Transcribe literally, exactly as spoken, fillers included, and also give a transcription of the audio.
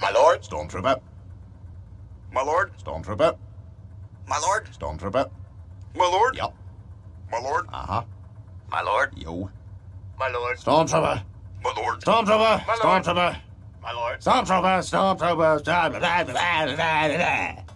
My lord. Stormtrooper. My lord. Stormtrooper. My lord. Stormtrooper. My lord. Yep. My lord. Uh-huh. My lord. Yo. My lord. Stormtrooper. My lord. Stormtrooper. My lord. Stormtrooper. My lord. Stormtrooper. Stormtrooper. Stormtrooper.